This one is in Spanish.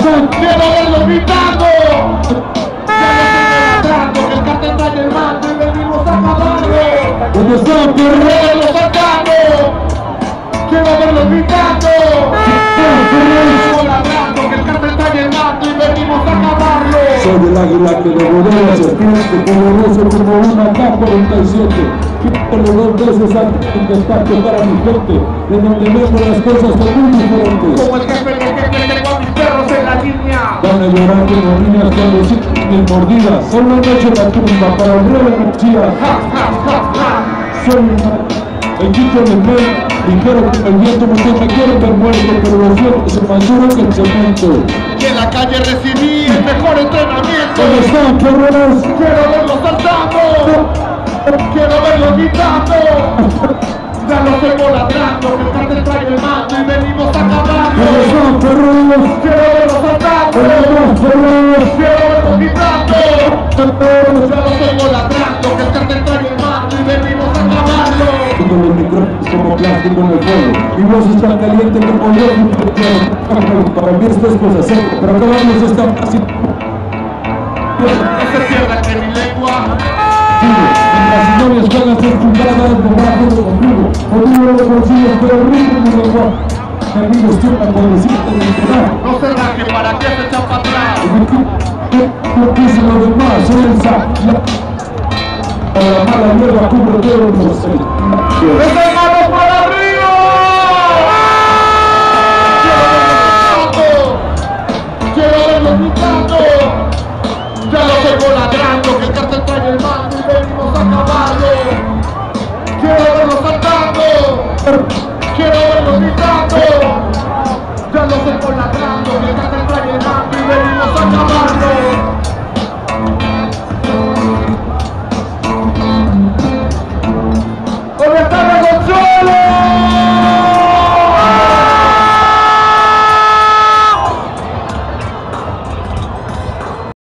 quiero verlos gritando. Que el cartel trae el mando y venimos a acabarlo. ¿Dónde están? Quiero verlos saltando. Quiero verlos gritando. Ladrando, que el cartel trae el mando y venimos a acabarlo. Soy el águila que devoró ese frente poderoso como una K-47. Quiero dos veces antes de intentar tocar a mi gente, de donde vemos las cosas son muy diferentes. Como el jefe que tengo a mis perros en la línea. Van a llorar como niñas cuando siguen mordidas. Solo han hecho la tumba para el rey de Mochila. Soy el chico de Mel, dijeron que el viento me quieren ver muerto, pero lo cierto se maduro que el cemento. Y en la calle recibí el mejor entrenamiento. ¿Dónde están, cabrones? Quiero verlos saltando. Quiero verlos gritando. Ya los tengo ladrando, que el cartel trae el mando y venimos a acabarlo. ¿Dónde están, perros? Quiero verlos saltando. Quiero verlos gritando. Ya los tengo ladrando, que el cartel trae el mando y venimos a acabarlo. Tengo los micrófonos como plástico en el fuego. Mi voz es tan caliente como yo. Para mí esto es cosa seca, pero acabamos esta fácil. No se pierda que mi lengua. Las historias juegan ser fundadas debajo de conmigo. Conmigo lo consigo, pero el ritmo de mi lenguaje. Amigos, tiempo por decirte de mi canal. No se raje, para que se echan para atrás. Lo que hice lo demás, soy el sac. Para la mala mierda cubro todo el proceso. ¡Desde manos para arriba! Quiero verlos gritando. Ya los tengo ladrando, que el cartel trae el mando y venimos a acabarlo. Quiero verlos saltando. Quiero verlos gritando. Ya los tengo ladrando, que el cartel trae el mando y venimos a acabarlo.